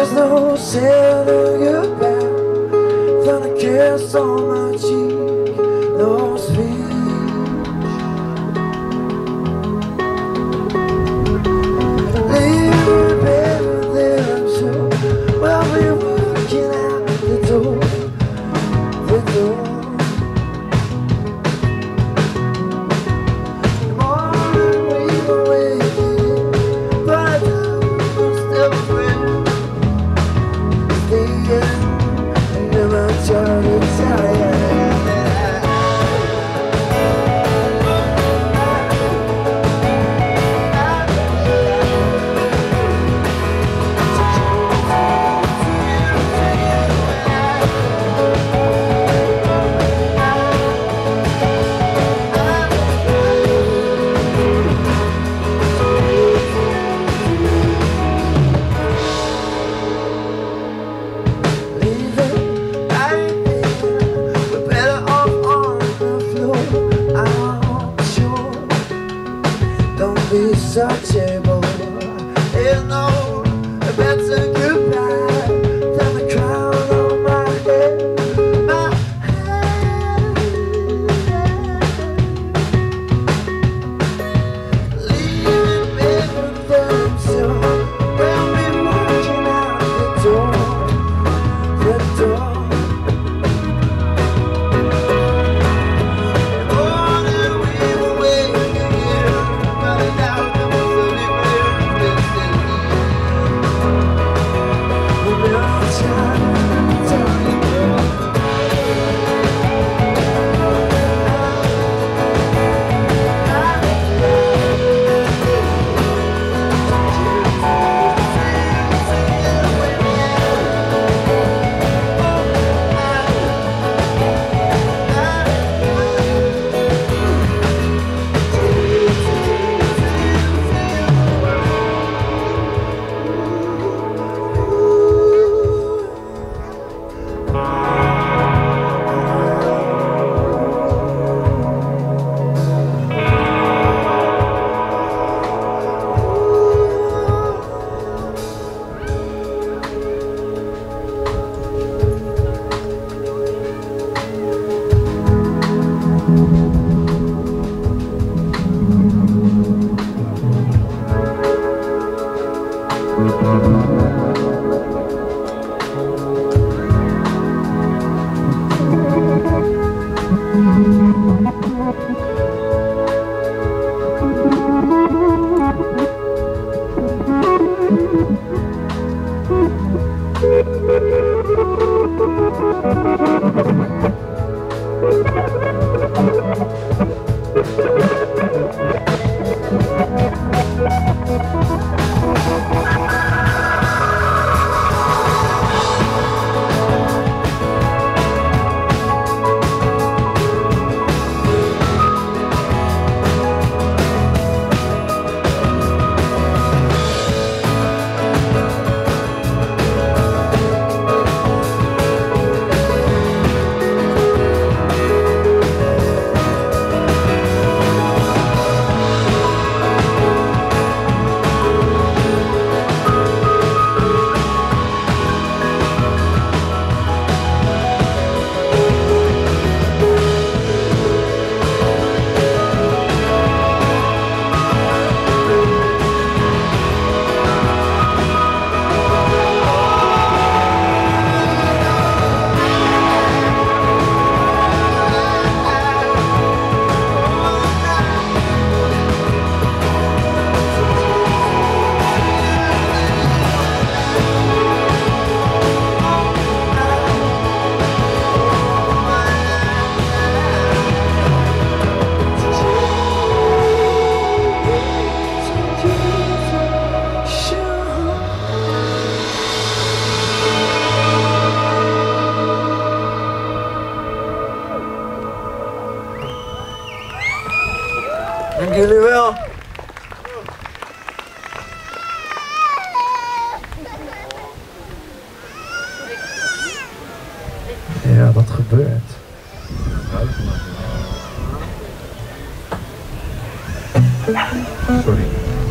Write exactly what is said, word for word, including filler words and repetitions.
There's no saying goodbye without a kiss on my cheek, no speech. Leave me, baby, there I'm sure we'll be working out the door, the door. The morning we were waking, but I don't still friend. And never try to tell you. Be such a bore. There's no better goodbye than the crown on my head, my head. Leaving me with them, so we'll be walking out the door, the door. The morning we were waking here, but now dank jullie wel. Ja, wat gebeurt? Sorry.